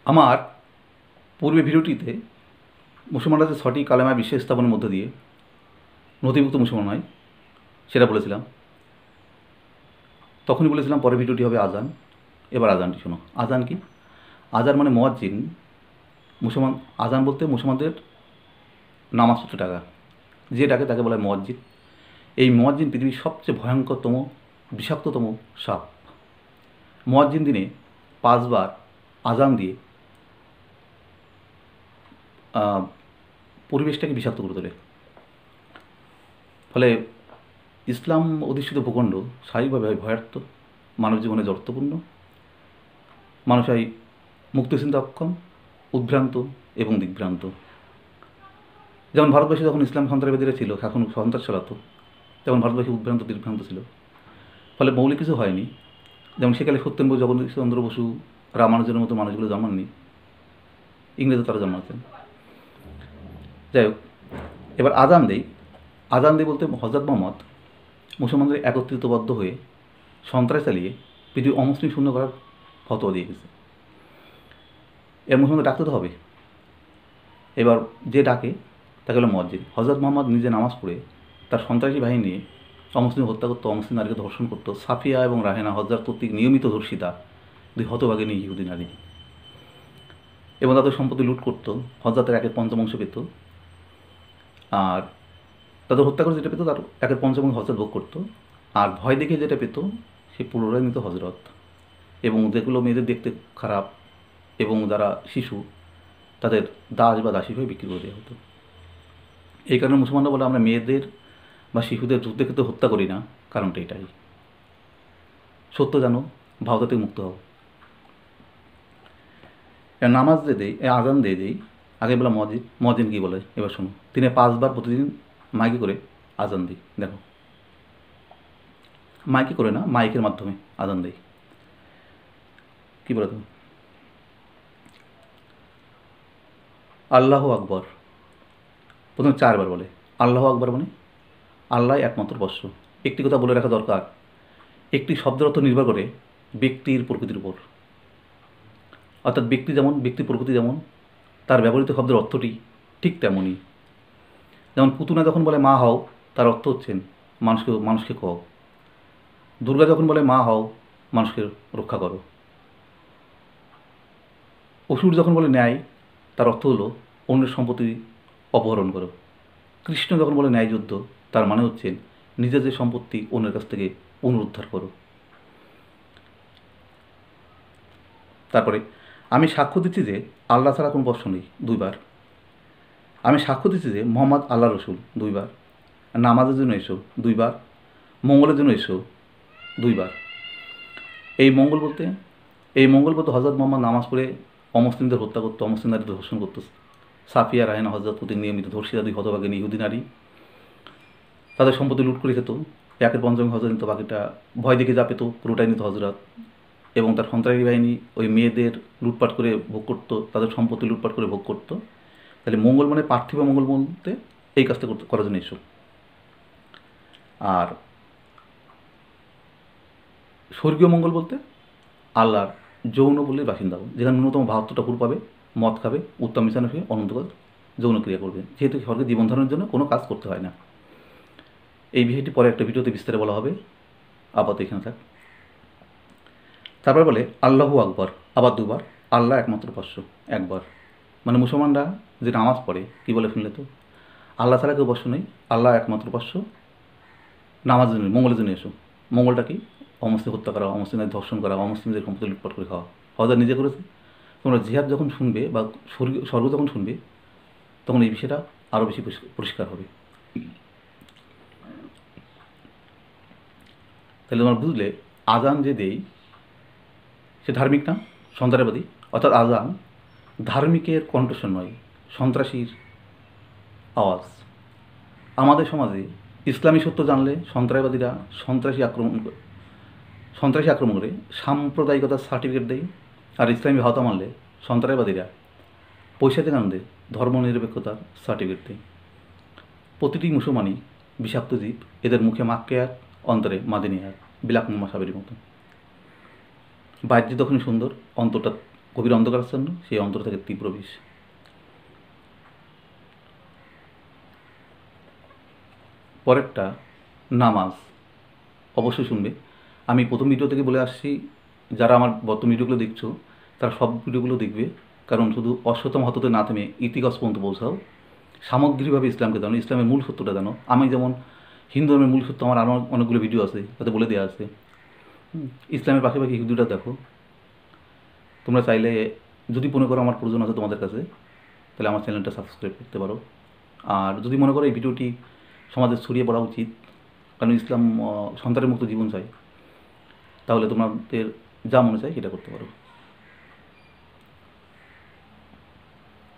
আমার পূর্বে ভিডিওটিতে মুসলমানরা যে 6টি কালেমা বিশ্ব স্থাপনের মধ্য দিয়ে নথিভুক্ত মুসলমান হয় সেটা বলেছিলাম। তখনই বলেছিলাম পরের ভিডিওটি হবে আজান। এবার আজানটি শোনো। আজান কি? আজান মানে মুয়াজ্জিন। মুসলমান আজান বলতে মুসলমানদের নামাজ পড়তে ডাকা, যে ডাকে তাকে বলা হয় মুয়াজ্জিন। এই মুয়াজ্জিন পৃথিবীর সবচেয়ে ভয়ঙ্করতম বিষাক্ততম সাপ। মুয়াজ্জিন দিনে 5 বার আজান দিয়ে পরিবেশটাকে বিষাক্ত করে তোলে। ফলে ইসলাম অধিষ্ঠিত ভূখণ্ড স্বাভাবিকভাবে ভয়ার্থ, মানব জীবনে জড়ত্বপূর্ণ, মানুষ হয় মুক্তচিন্তা অক্ষম, উদ্ভ্রান্ত এবং দিগ্ভ্রান্ত। যেমন ভারতবর্ষে যখন ইসলাম সন্ত্রাসবাদীরা ছিল, এখন সন্ত্রাস চালাতো, তেমন ভারতবর্ষে উদ্ভ্রান্ত দিগ্ভ্রান্ত ছিল। ফলে মৌলিক কিছু হয়নি। যেমন সেকালে সত্যেন্দ্র জগদীশচন্দ্র বসু, রামানুজনের মতো মানুষগুলো জন্মাননি, ইংরেজে তারা জন্মাচ্ছেন। যাই হোক, এবার আজান দেই। আজান দেই বলতে হযরত মুহাম্মদ মুসলমানদের একত্রিতবদ্ধ হয়ে সন্ত্রাস চালিয়ে পৃথিবী অমুসলিম শূন্য করার ফতোয়া দিয়ে গেছে। এর মুসলমানদের ডাকতে তো হবে। এবার যে ডাকে তাকে হলো মুয়াজ্জিন। হযরত মুহাম্মদ নিজে নামাজ পড়ে তার সন্ত্রাসী বাহিনী নিয়ে অমুসলিম হত্যা করতো, অমুসলিম নারীকে ধর্ষণ করতো। সাফিয়া এবং রাহেনা হজ্জার কর্তৃক নিয়মিত ধর্ষিতা 2 হতভাগিনী ইহুদি নারী, এবং তাদের সম্পত্তি লুট করতো। হজ্জাতের 1/5 পেত, আর তাদের হত্যা করে যেটা পেত তার 1/5 হজরত ভোগ করতো। আর ভয় দেখে যেটা পেত সে পুরোটাই নিত হজরত। এবং যেগুলো মেয়েদের দেখতে খারাপ এবং যারা শিশু, তাদের দাস বা দাসী হয়ে বিক্রি করে দেওয়া হতো। এই কারণে মুসলমানরা বলে আমরা মেয়েদের বা শিশুদের যুদ্ধে ক্ষেত্রে হত্যা করি না, কারণটা এটাই। সত্য জানো, ভাওতা থেকে মুক্ত হও। নামাজ দিয়ে দেই, আজান দিয়ে দেই। আগে বলা মুয়াজ্জিন কী বলে এবার শোনো। তিনি 5 বার প্রতিদিন মাইকে করে আজান দিই। দেখো, মাইকে করে না, মাইকের মাধ্যমে আজান দেই। কী বলে তুমি? আল্লাহু আকবর। প্রথমে 4 বার বলে। আল্লাহু আকবর মানে আল্লাহ একমাত্র বস্য। একটি কথা বলে রাখা দরকার, একটি শব্দের অর্থ নির্ভর করে ব্যক্তির প্রকৃতির উপর। অর্থাৎ ব্যক্তির প্রকৃতি যেমন, তার ব্যবহৃত শব্দের অর্থটি ঠিক তেমনই। যেমন পুতুনা যখন বলে মা হও, তার অর্থ হচ্ছেন মানুষকে খাও। দুর্গা যখন বলে মা হও, মানুষকে রক্ষা করো। অসুর যখন বলে ন্যায়, তার অর্থ হলো অন্যের সম্পত্তি অপহরণ করো। কৃষ্ণ যখন বলে ন্যায় যুদ্ধ, তার মানে হচ্ছেন নিজের যে সম্পত্তি অন্যের কাছ থেকে পুনরুদ্ধার করো। তারপরে আমি সাক্ষ্য দিচ্ছি যে আল্লাহ ছাড়া কোনো বস্ত্র নেই, 2 বার। আমি সাক্ষ্য দিচ্ছি যে মোহাম্মদ আল্লাহ রসুল, 2 বার। নামাজের জন্য এসো, 2 বার। মঙ্গলের জন্য এসো, 2 বার। এই মঙ্গল বলতে হজরত মোহাম্মদ নামাজ পড়ে অমুসলিমদের হত্যা করতো, অমুসলিম নারীদের ধর্ষণ করতো। সাফিয়া রাহেনা হজরত প্রতি নিয়মিত ধর্ষিতা 2 হতভাগিনী ইহুদি নারী, তাদের সম্পত্তি লুট করে খেত। 1/5 হজরত নিত, বাকিটা ভয় দেখে যা পেত পুরোটাই নিত হজরত। এবং তার সন্ত্রাসী বাহিনী ওই মেয়েদের লুটপাট করে ভোগ করতো, তাদের সম্পত্তি লুটপাট করে ভোগ করতো। তাহলে মঙ্গল মানে পার্থিব মঙ্গল বলতে এই কাজটা করার জন্য এসো। আর স্বর্গীয় মঙ্গল বলতে আল্লাহর যৌনপল্লীর বাসিন্দা, যেখানে ন্যূনতম 72টা হুর পাবে, মদ খাবে, উত্তম মিশানো হয়ে অনন্তকাল যৌনক্রিয়া করবে, যেহেতু স্বর্গে জীবন ধারণের জন্য কোনো কাজ করতে হয় না। এই বিষয়টি পরে একটা ভিডিওতে বিস্তারে বলা হবে, আপাতত এখানে থাক। তারপর বলে আল্লাহু আকবর, আবার 2 বার। আল্লাহ একমাত্র বস্য, 1 বার। মানে মুসলমানরা যে নামাজ পড়ে কী বলে শুনলে তো, আল্লাহ ছাড়া কেউ বস্য নেই, আল্লাহ একমাত্র বস্য। নামাজের জন্য, মঙ্গলের জন্য এসো। মঙ্গলটা কি? অমুসলিম হত্যা করা, অমুসলিমদের ধর্ষণ করা, অমুসলিমদের সম্পত্তি লুটপাট করে খাওয়া। হজরত নিজে করেছে। তোমরা জিহাদ যখন শুনবে বা স্বর্গ যখন শুনবে, তখন এই বিষয়টা আরও বেশি পরিষ্কার হবে। তাহলে তোমরা বুঝলে আজান যে দেই সে ধার্মিক না, সন্ত্রাসবাদী। অর্থাৎ আজান ধার্মিকের কণ্ঠস্বর নয়, সন্ত্রাসীর আওয়াজ। আমাদের সমাজে ইসলামী সত্য জানলে সন্ত্রাসবাদীরা সন্ত্রাসী আক্রমণ করে সাম্প্রদায়িকতার সার্টিফিকেট দেয়, আর ইসলামী ভাওতা মানলে সন্ত্রাসবাদীরা পৈশাচিক আনন্দে ধর্মনিরপেক্ষতার সার্টিফিকেট দেয়। প্রতিটি মুসলমানই বিষাক্ত জীব, এদের মুখে মাক্কেয়াত, অন্তরে মাদিনিয়াত, বিলাক মামা সাবেরির মতো। বাহ্যে তখনই সুন্দর, অন্তরটা গভীর অন্ধকারাচ্ছন্ন, সেই অন্তর থেকে তীব্র বিষ। পরেরটা নামাজ, অবশ্যই শুনবে। আমি প্রথম ভিডিও থেকে বলে আসছি, যারা আমার বর্তমান ভিডিওগুলো দেখছো তারা সব ভিডিওগুলো দেখবে, কারণ শুধু অশ্বতম হততে না থেমে ইতিকাস পর্যন্ত পৌঁছাও, সামগ্রিকভাবে ইসলামকে জানো, ইসলামের মূল সত্যটা জানো। আমি যেমন হিন্দু ধর্মের মূল সত্য, আমার আরও অনেকগুলো ভিডিও আছে তাতে বলে দেওয়া আছে। ইসলামের পাশাপাশি হিন্দুটা দেখো। তোমরা চাইলে যদি মনে করো আমার প্রয়োজন আছে তোমাদের কাছে, তাহলে আমার চ্যানেলটা সাবস্ক্রাইব করতে পারো। আর যদি মনে করো এই ভিডিওটি সমাজে ছড়িয়ে পড়া উচিত, কারণ ইসলাম সন্তানের মুক্ত জীবন চাই, তাহলে তোমাদের যা মনে চায় সেটা করতে পারো।